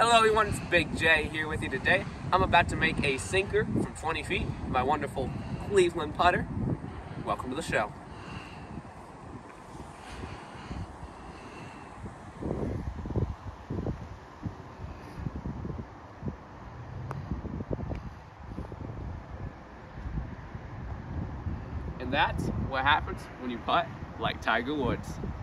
Hello everyone, it's Big J here with you today. I'm about to make a sinker from 20 feet, my wonderful Cleveland putter. Welcome to the show. And that's what happens when you putt like Tiger Woods.